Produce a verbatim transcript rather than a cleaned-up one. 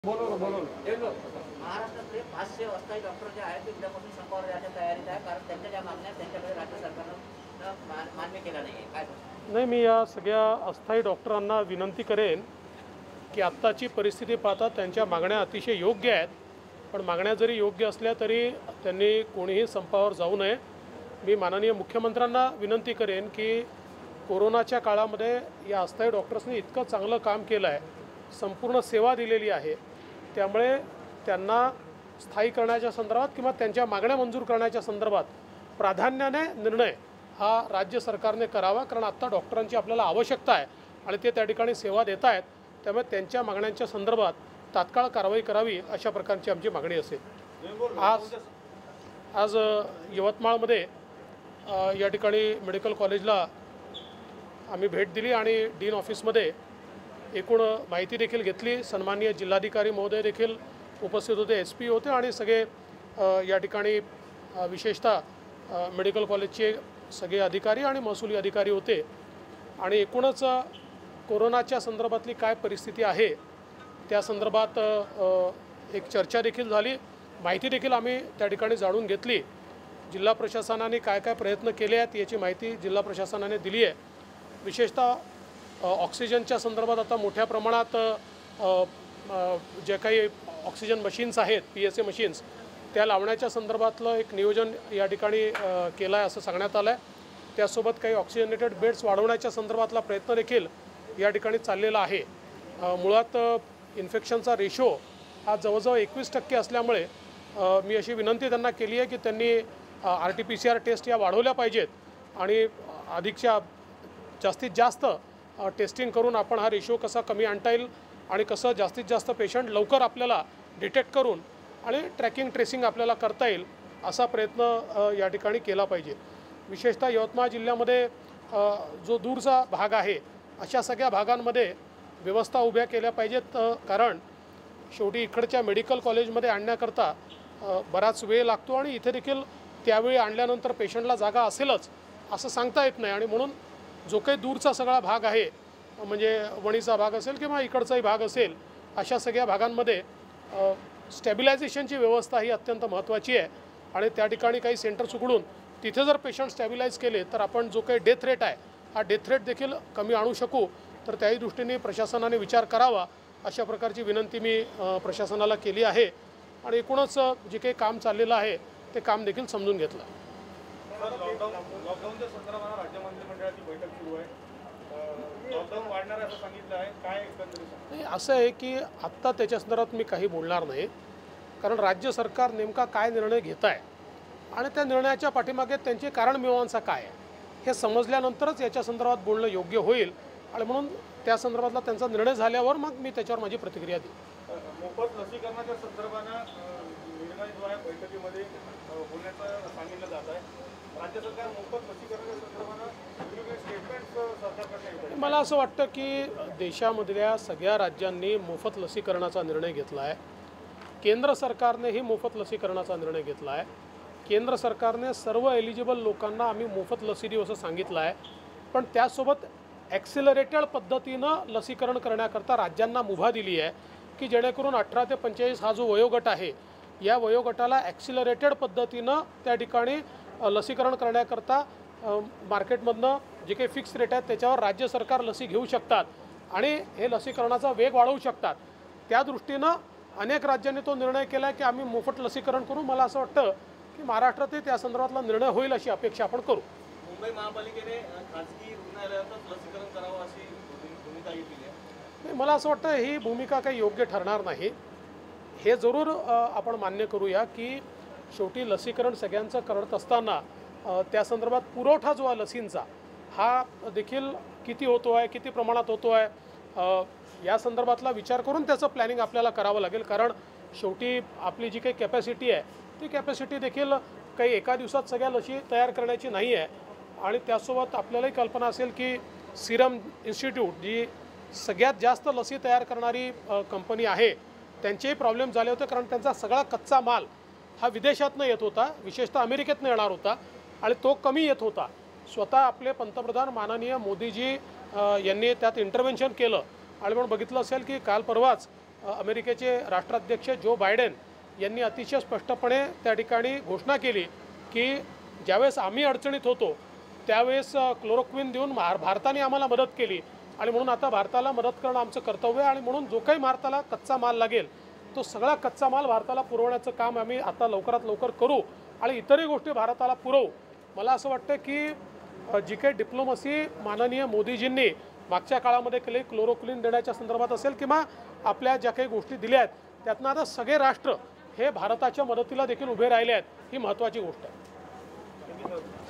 बोलो ना बोलो महाराष्ट्रातले पाचशे अस्थायी डॉक्टर जे आहेत ते उद्यापासून संपावर जाण्याच्या तयारीत आहे, कारण त्यांच्या ज्या मागण्या आहेत त्यांच्याकडे राज्य सरकारनं मान्य केला नाही. काय नाही, मी या सगळ्या अस्थायी डॉक्टरांना विनंती करेन की आत्ताची परिस्थिती पाहता त्यांच्या मागण्या अतिशय योग्य आहेत, पण मागण्या जरी योग्य असल्या तरी त्यांनी कोणीही संपावर जाऊ नये. मी माननीय मुख्यमंत्र्यांना विनंती करेन की कोरोनाच्या काळामध्ये या अस्थायी डॉक्टर्सनी इतकं चांगलं काम केलं आहे, संपूर्ण सेवा दिलेली आहे, त्यामुळे त्यांना स्थायी करण्याच्या संदर्भात किंवा त्यांच्या मागण्या मंजूर करण्याच्या संदर्भात प्राधान्याने निर्णय हा राज्य सरकारने करावा. कारण आत्ता डॉक्टरांची आपल्याला आवश्यकता आहे आणि ते त्या ठिकाणी सेवा देत आहेत, त्यामुळे त्यांच्या मागण्यांच्या संदर्भात तात्काळ कारवाई करावी अशा प्रकारची आमची मागणी असेल. आज आज यवतमाळमध्ये या ठिकाणी मेडिकल कॉलेजला आम्ही भेट दिली आणि डीन ऑफिसमध्ये एकूण माहिती देखील घेतली. सन्माननीय जिल्हाधिकारी महोदय देखील उपस्थित होते, एस पी होते आणि सगळे या ठिकाणी विशेषतः मेडिकल कॉलेजचे सगळे अधिकारी आणि महसुली अधिकारी होते आणि एकूणच कोरोनाच्या संदर्भातली काय परिस्थिती आहे त्या संदर्भात एक चर्चा देखील झाली, माहिती देखील आम्ही त्या ठिकाणी जाणून घेतली. जिल्हा प्रशासनाने काय काय प्रयत्न केले आहेत याची माहिती जिल्हा प्रशासनाने दिली आहे. विशेषतः ऑक्सिजनच्या संदर्भात आता मोठ्या प्रमाणात जे काही ऑक्सिजन मशीन्स आहेत, पी एस ए मशीन्स, त्या लावण्याच्या संदर्भातलं एक नियोजन या ठिकाणी केलं आहे असं सांगण्यात आलं आहे. त्यासोबत काही ऑक्सिजनेटेड बेड्स वाढवण्याच्या संदर्भातला प्रयत्न देखील या ठिकाणी चाललेला आहे. मुळात इन्फेक्शनचा रेशो हा जवळजवळ एकवीस टक्के असल्यामुळे मी अशी विनंती त्यांना केली आहे की त्यांनी R T P C R test या वाढवल्या पाहिजेत आणि अधिकच्या जास्तीत जास्त टेस्टिंग करून आपण हा रेशो कसा कमी आणता येईल आणि कसं जास्तीत जास्त पेशंट लवकर आपल्याला डिटेक्ट करून आणि ट्रॅकिंग ट्रेसिंग आपल्याला करता येईल असा प्रयत्न या ठिकाणी केला पाहिजे. विशेषतः यवतमाळ जिल्ह्यामध्ये जो दूरचा भाग आहे अशा सगळ्या भागांमध्ये व्यवस्था उभ्या केल्या पाहिजेत, कारण शेवटी इकडच्या मेडिकल कॉलेजमध्ये आणण्याकरता बराच वेळ लागतो आणि इथे देखील त्यावेळी आणल्यानंतर पेशंटला जागा असेलच असं सांगता येत नाही आणि म्हणून जो काही दूरचा सगळा भाग आहे म्हणजे वणीचा भाग असेल किंवा इकडचाही भाग असेल अशा सगळ्या भागांमध्ये स्टॅबिलायझेशनची व्यवस्था ही अत्यंत महत्त्वाची आहे आणि त्या ठिकाणी काही सेंटर्स उघडून तिथे जर पेशंट स्टॅबिलाइज केले तर आपण जो काही डेथ रेट आहे हा डेथ रेट देखील कमी आणू शकू. तर त्याही दृष्टीने प्रशासनाने विचार करावा अशा प्रकारची विनंती मी प्रशासनाला केली आहे आणि एकूणच जे काही काम चाललेलं आहे ते काम देखील समजून घेतलं. लॉकडाऊनच्या संदर्भात राज्य मंत्रिमंडळाची बैठक सुरू आहे, लॉकडाऊन वाढणार असं सांगितलं आहे, काय एकंदरीत? नाही, असं आहे की आत्ता त्याच्या संदर्भात मी काही बोलणार नाही, कारण राज्य सरकार नेमका काय निर्णय घेत आहे आणि त्या निर्णयाच्या पाठीमागे त्यांची कारणमीमांसा काय आहे हे समजल्यानंतरच याच्या संदर्भात बोलणं योग्य होईल आणि म्हणून त्या संदर्भातला त्यांचा निर्णय झाल्यावर मग मी त्याच्यावर माझी प्रतिक्रिया देईन. मोफत लसीकरणाच्या संदर्भानं निर्णय जो आहे बैठकीमध्ये बोलण्याचं सांगितलं जात आहे. राज्य सरकार मोफत लसीकरणाच्या संदर्भानं वेगवेगळे स्टेटमेंट्स सरकारकडे. मला असं वाटतं की देशामधल्या सगळ्या राज्यांनी मोफत लसीकरणाचा निर्णय घेतला आहे. केंद्र सरकारनेही मोफत लसीकरणाचा निर्णय घेतला आहे. केंद्र सरकारने सर्व एलिजिबल लोकांना आम्ही मोफत लसी देऊ असं सांगितलं आहे, पण त्यासोबत ॲक्सिलरेटेड पद्धतीनं लसीकरण करण्याकरता राज्यांना मुभा दिली आहे की जेणेकरून अठरा ते पंचेचाळीस हा जो वयोगट आहे या वयोगटाला ॲक्सिलरेटेड पद्धतीनं त्या ठिकाणी लसीकरण करण्याकरता मार्केटमधनं जे काही फिक्स रेट आहेत त्याच्यावर राज्य सरकार लसी घेऊ शकतात आणि हे लसीकरणाचा वेग वाढवू शकतात. त्या दृष्टीनं अनेक राज्यांनी तो निर्णय केला आहे की आम्ही मोफत लसीकरण करू. मला असं वाटतं की महाराष्ट्रातही त्या संदर्भातला निर्णय होईल अशी अपेक्षा आपण करू. मुंबई महापालिकेने खाजगी रुग्णालयातच लसीकरण करावं अशी भूमिका घेतली आहे. नाही, मला असं वाटतं ही भूमिका काही योग्य ठरणार नाही. हे जरूर आपण मान्य करूया की शेवटी लसीकरण सगळ्यांचं करत असताना त्या संदर्भात पुरवठा जो आहे लसींचा हा देखील किती होतो आहे, किती प्रमाणात होतो आहे या संदर्भातला विचार करून त्याचं प्लॅनिंग आपल्याला करावं लागेल. कारण शेवटी आपली जी काही कॅपॅसिटी आहे ती कॅपॅसिटी देखील काही एका दिवसात सगळ्या लसी तयार करण्याची नाही आहे आणि त्यासोबत आपल्यालाही कल्पना असेल की सिरम इन्स्टिट्यूट जी सगळ्यात जास्त लसी तयार करणारी कंपनी आहे त्यांचेही प्रॉब्लेम झाले होते, कारण त्यांचा सगळा कच्चा माल हा विदेशातनं येत होता, विशेषतः अमेरिकेतनं येणार होता आणि तो कमी येत होता. स्वतः आपले पंतप्रधान माननीय मोदीजी यांनी त्यात इंटरव्हेन्शन केलं आणि म्हणून बघितलं असेल की काल परवाच अ, अमेरिकेचे राष्ट्राध्यक्ष जो बायडेन यांनी अतिशय स्पष्टपणे त्या ठिकाणी घोषणा केली की ज्यावेळेस आम्ही अडचणीत होतो त्यावेळेस क्लोरोक्विन देऊन भार भारताने आम्हाला मदत केली आणि म्हणून आता भारताला मदत करणं आमचं कर्तव्य आहे आणि म्हणून जो काही भारताला कच्चा माल लागेल तो सगळा कच्चा माल भारताला पुरवण्याचं काम आम्ही आता लवकरात लवकर करू आणि इतरही गोष्टी भारताला पुरवू. मला असं वाटतं की जी काही डिप्लोमसी माननीय मोदीजींनी मागच्या काळामध्ये केली, क्लोरोक्विन देण्याच्या संदर्भात असेल किंवा आपल्या ज्या काही गोष्टी दिल्या आहेत त्यातनं आता सगळे राष्ट्र हे भारताच्या मदतीला देखील उभे राहिले आहेत, ही महत्त्वाची गोष्ट आहे.